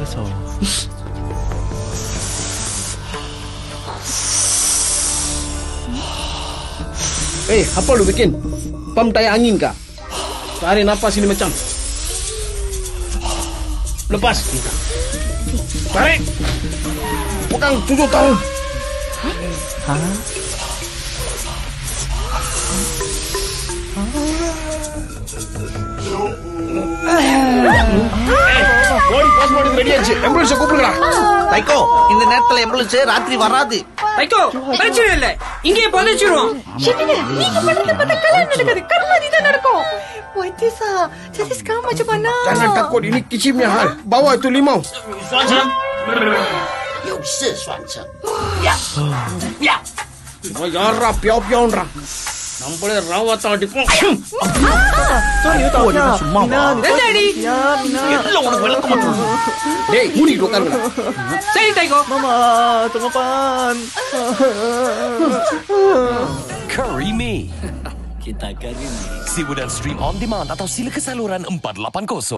kesal. Apa lu bikin? Pam daya angin kah? Tarik nafas ini macam. Lepas. Tarik. Pegang 7 tahun. Hah? Boss body ready ஆச்சு. Ambulance கூப்பிடுங்கடா. தைக்கோ, இந்த நேரத்துல ஆம்புலன்ஸ் ராத்திரி வராது. தைக்கோ, பிரச்சனை இல்ல. இங்கே புதைச்சிருவோம். Syekh, நீங்க பண்ணது பார்த்தா கல்யாணம் நடக்காது. கர்மாதி தான் நடக்கும். Waitisa, jadi sekarang macam mana? Jangan takut, ini kicimnya hal. Bawa itu limau. 双成，有事双成。呀呀， Yarra piau-piau orang. Nampaknya rawat tadi. Sorry, Mina. Daddy. எல்லா உனக்கு விளக்க மாட்டோம். Dek, muni dokar kena. சரி தைக்கோ. Mama, tunggupan. Curry Me. Kita Curry Me. Sibu dan stream on demand atau sila ke saluran 480.